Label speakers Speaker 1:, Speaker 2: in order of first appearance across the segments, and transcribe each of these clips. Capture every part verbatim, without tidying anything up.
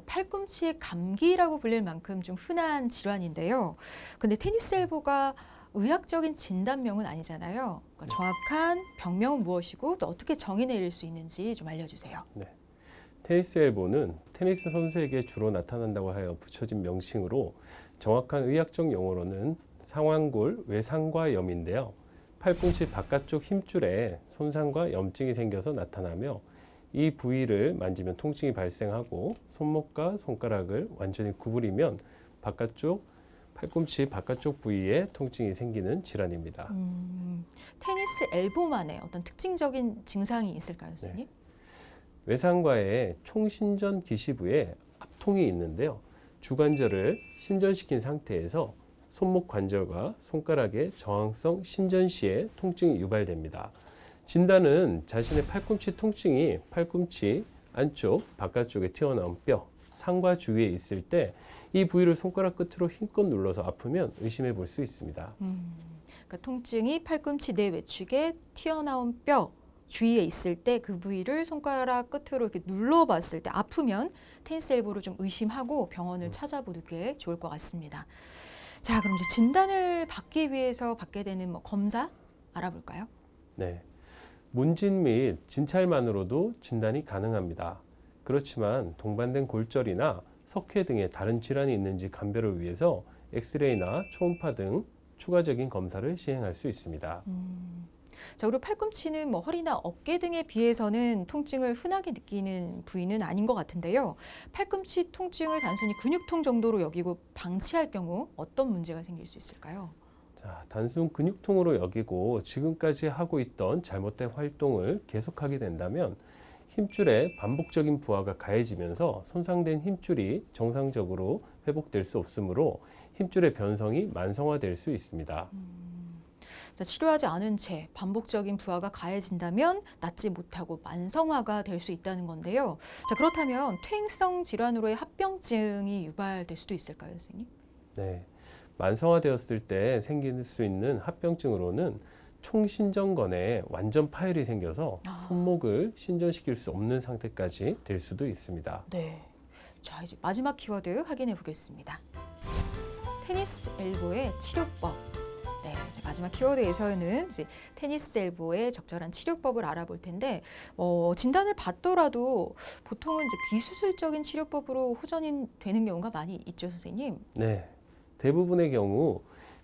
Speaker 1: 뭐 팔꿈치의 감기라고 불릴 만큼 좀 흔한 질환인데요. 근데 테니스 엘보가 의학적인 진단명은 아니잖아요. 그러니까 정확한 병명은 무엇이고 또 어떻게 정의 내릴 수 있는지 좀 알려주세요.
Speaker 2: 네. 테니스 엘보는 테니스 선수에게 주로 나타난다고 하여 붙여진 명칭으로 정확한 의학적 용어로는 상완골 외상과염인데요. 팔꿈치 바깥쪽 힘줄에 손상과 염증이 생겨서 나타나며 이 부위를 만지면 통증이 발생하고 손목과 손가락을 완전히 구부리면 바깥쪽 팔꿈치 바깥쪽 부위에 통증이 생기는 질환입니다.
Speaker 1: 음, 테니스 엘보만의 어떤 특징적인 증상이 있을까요, 선생님?
Speaker 2: 네. 외상과의 총신전 기시부에 압통이 있는데요. 주관절을 신전시킨 상태에서 손목 관절과 손가락의 저항성 신전 시에 통증이 유발됩니다. 진단은 자신의 팔꿈치 통증이 팔꿈치 안쪽, 바깥쪽에 튀어나온 뼈, 상과 주위에 있을 때 이 부위를 손가락 끝으로 힘껏 눌러서 아프면 의심해 볼 수 있습니다.
Speaker 1: 음, 그러니까 통증이 팔꿈치 내외축에 튀어나온 뼈 주위에 있을 때 그 부위를 손가락 끝으로 이렇게 눌러봤을 때 아프면 테니스 엘보를 좀 의심하고 병원을
Speaker 2: 음.
Speaker 1: 찾아보는 게 좋을 것 같습니다. 자, 그럼 이제 진단을 받기 위해서 받게 되는 뭐 검사 알아볼까요?
Speaker 2: 네, 문진 및 진찰만으로도 진단이 가능합니다. 그렇지만 동반된 골절이나 석회 등의 다른 질환이 있는지 감별을 위해서 엑스레이나 초음파 등 추가적인 검사를 시행할 수 있습니다.
Speaker 1: 음, 자, 그리고 팔꿈치는 뭐 허리나 어깨 등에 비해서는 통증을 흔하게 느끼는 부위는 아닌 것 같은데요. 팔꿈치 통증을 단순히 근육통 정도로 여기고 방치할 경우 어떤 문제가 생길 수 있을까요?
Speaker 2: 자, 단순 근육통으로 여기고 지금까지 하고 있던 잘못된 활동을 계속하게 된다면 힘줄에 반복적인 부하가 가해지면서 손상된 힘줄이 정상적으로 회복될 수 없으므로 힘줄의 변성이 만성화될 수 있습니다.
Speaker 1: 음, 자, 치료하지 않은 채 반복적인 부하가 가해진다면 낫지 못하고 만성화가 될 수 있다는 건데요. 자, 그렇다면 퇴행성 질환으로의 합병증이 유발될 수도 있을까요, 선생님?
Speaker 2: 네, 만성화되었을 때 생길 수 있는 합병증으로는 총신전건에 완전 파열이 생겨서
Speaker 1: 아.
Speaker 2: 손목을 신전시킬 수 없는 상태까지 될 수도 있습니다.
Speaker 1: 네. 자, 이제 마지막 키워드 확인해 보겠습니다. 테니스 엘보의 치료법. 네, 이제 마지막 키워드에서는 이제 테니스 엘보의 적절한 치료법을 알아볼 텐데, 어, 진단을 받더라도 보통은 이제 비수술적인 치료법으로 호전이 되는 경우가 많이 있죠, 선생님.
Speaker 2: 네, 대부분의 경우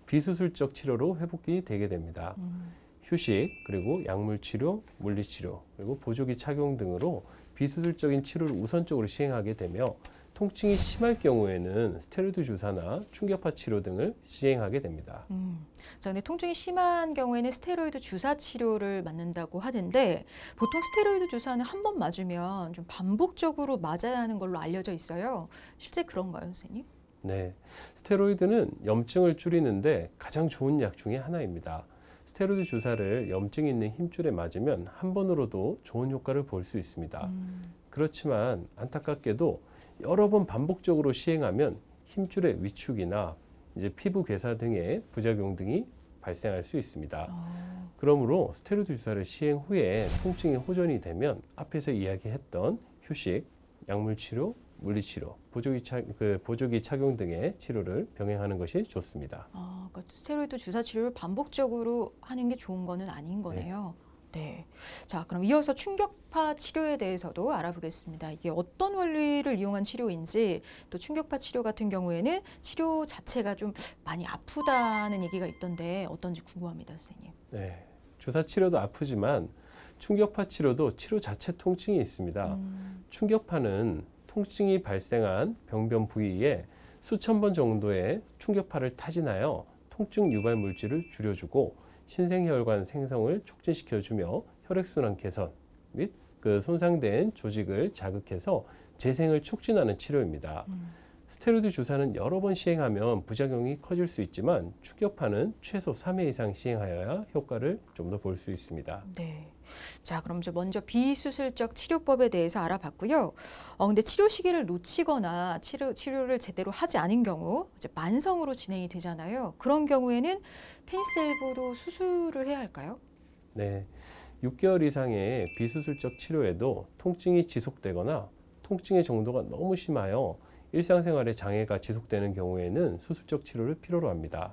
Speaker 2: 비수술적 치료로 회복이 되게 됩니다.
Speaker 1: 음.
Speaker 2: 휴식, 그리고 약물 치료, 물리 치료, 그리고 보조기 착용 등으로 비수술적인 치료를 우선적으로 시행하게 되며 통증이 심할 경우에는 스테로이드 주사나 충격파 치료 등을 시행하게 됩니다.
Speaker 1: 음. 자, 근데 통증이 심한 경우에는 스테로이드 주사 치료를 맞는다고 하는데 보통 스테로이드 주사는 한 번 맞으면 좀 반복적으로 맞아야 하는 걸로 알려져 있어요. 실제 그런가요, 선생님?
Speaker 2: 네, 스테로이드는 염증을 줄이는데 가장 좋은 약 중에 하나입니다. 스테로이드 주사를 염증이 있는 힘줄에 맞으면 한 번으로도 좋은 효과를 볼 수 있습니다.
Speaker 1: 음.
Speaker 2: 그렇지만 안타깝게도 여러 번 반복적으로 시행하면 힘줄의 위축이나 이제 피부 괴사 등의 부작용 등이 발생할 수 있습니다.
Speaker 1: 어.
Speaker 2: 그러므로 스테로이드 주사를 시행 후에 통증이 호전이 되면 앞에서 이야기했던 휴식, 약물 치료, 물리 치료, 보조기, 차, 그 보조기 착용 등의 치료를 병행하는 것이 좋습니다.
Speaker 1: 아, 그러니까 스테로이드 주사 치료를 반복적으로 하는 게 좋은 거는 아닌 거네요. 네. 네. 자, 그럼 이어서 충격파 치료에 대해서도 알아보겠습니다. 이게 어떤 원리를 이용한 치료인지, 또 충격파 치료 같은 경우에는 치료 자체가 좀 많이 아프다는 얘기가 있던데 어떤지 궁금합니다, 선생님.
Speaker 2: 네, 주사 치료도 아프지만 충격파 치료도 치료 자체 통증이 있습니다.
Speaker 1: 음.
Speaker 2: 충격파는 통증이 발생한 병변 부위에 수천 번 정도의 충격파를 타진하여 통증 유발 물질을 줄여주고 신생혈관 생성을 촉진시켜주며 혈액순환 개선 및 그 손상된 조직을 자극해서 재생을 촉진하는 치료입니다.
Speaker 1: 음.
Speaker 2: 스테로이드 주사는 여러 번 시행하면 부작용이 커질 수 있지만 충격파는 최소 삼 회 이상 시행하여야 효과를 좀 더 볼 수 있습니다.
Speaker 1: 네. 자, 그럼 이제 먼저 비수술적 치료법에 대해서 알아봤고요. 어, 근데 치료 시기를 놓치거나 치료, 치료를 제대로 하지 않은 경우 이제 만성으로 진행이 되잖아요. 그런 경우에는 테니스 엘보도 수술을 해야 할까요?
Speaker 2: 네, 육 개월 이상의 비수술적 치료에도 통증이 지속되거나 통증의 정도가 너무 심하여 일상생활에 장애가 지속되는 경우에는 수술적 치료를 필요로 합니다.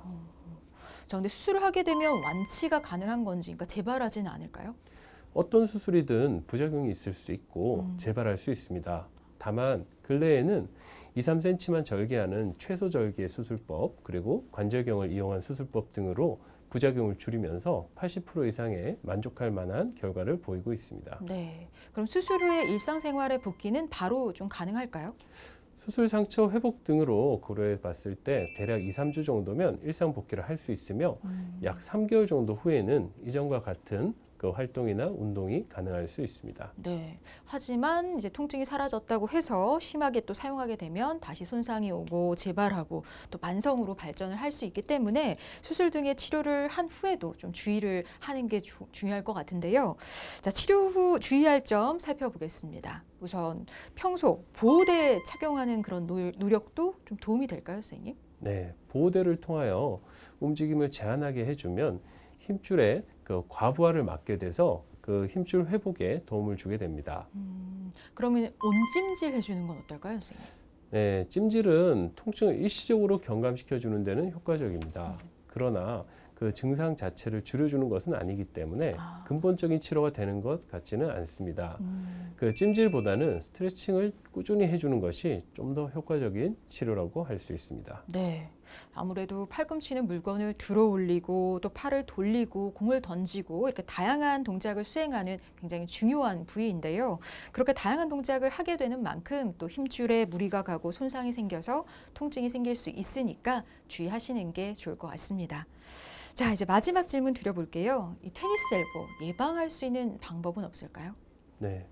Speaker 1: 자, 근데 수술을 하게 되면 완치가 가능한 건지, 그러니까 재발하지는 않을까요?
Speaker 2: 어떤 수술이든 부작용이 있을 수 있고
Speaker 1: 음.
Speaker 2: 재발할 수 있습니다. 다만 근래에는 이, 삼 센티미터만 절개하는 최소 절개 수술법, 그리고 관절경을 이용한 수술법 등으로 부작용을 줄이면서 팔십 퍼센트 이상의 만족할 만한 결과를 보이고 있습니다.
Speaker 1: 네. 그럼 수술 후에 일상생활에 복귀는 바로 좀 가능할까요?
Speaker 2: 수술 상처 회복 등으로 고려해 봤을 때 대략 이, 삼 주 정도면 일상 복귀를 할 수 있으며
Speaker 1: 음.
Speaker 2: 약 삼 개월 정도 후에는 이전과 같은 그 활동이나 운동이 가능할 수 있습니다.
Speaker 1: 네. 하지만 이제 통증이 사라졌다고 해서 심하게 또 사용하게 되면 다시 손상이 오고 재발하고 또 만성으로 발전을 할 수 있기 때문에 수술 등의 치료를 한 후에도 좀 주의를 하는 게 주, 중요할 것 같은데요. 자, 치료 후 주의할 점 살펴보겠습니다. 우선 평소 보호대 착용하는 그런 노, 노력도 좀 도움이 될까요, 선생님?
Speaker 2: 네, 보호대를 통하여 움직임을 제한하게 해주면 힘줄의 그 과부하를 막게 돼서 그 힘줄 회복에 도움을 주게 됩니다.
Speaker 1: 음, 그러면 온찜질 해주는 건 어떨까요, 선생님?
Speaker 2: 네, 찜질은 통증을 일시적으로 경감시켜 주는 데는 효과적입니다. 그러나 그 증상 자체를 줄여주는 것은 아니기 때문에
Speaker 1: 아.
Speaker 2: 근본적인 치료가 되는 것 같지는 않습니다.
Speaker 1: 음.
Speaker 2: 그 찜질보다는 스트레칭을 꾸준히 해주는 것이 좀 더 효과적인 치료라고 할 수 있습니다.
Speaker 1: 네. 아무래도 팔꿈치는 물건을 들어 올리고 또 팔을 돌리고 공을 던지고 이렇게 다양한 동작을 수행하는 굉장히 중요한 부위인데요. 그렇게 다양한 동작을 하게 되는 만큼 또 힘줄에 무리가 가고 손상이 생겨서 통증이 생길 수 있으니까 주의하시는 게 좋을 것 같습니다. 자, 이제 마지막 질문 드려볼게요. 이 테니스 엘보 예방할 수 있는 방법은 없을까요?
Speaker 2: 네,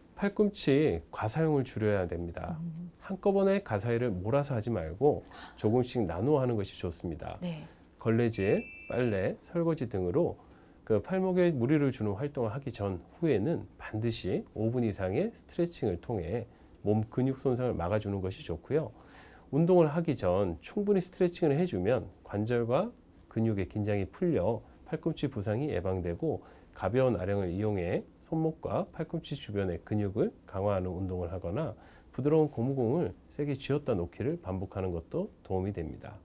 Speaker 2: 팔꿈치 과사용을 줄여야 됩니다. 한꺼번에 가사일을 몰아서 하지 말고 조금씩 나누어 하는 것이 좋습니다.
Speaker 1: 네.
Speaker 2: 걸레질, 빨래, 설거지 등으로 그 팔목에 무리를 주는 활동을 하기 전 후에는 반드시 오 분 이상의 스트레칭을 통해 몸 근육 손상을 막아주는 것이 좋고요. 운동을 하기 전 충분히 스트레칭을 해주면 관절과 근육의 긴장이 풀려 팔꿈치 부상이 예방되고 가벼운 아령을 이용해 손목과 팔꿈치 주변의 근육을 강화하는 운동을 하거나 부드러운 고무공을 세게 쥐었다 놓기를 반복하는 것도 도움이 됩니다.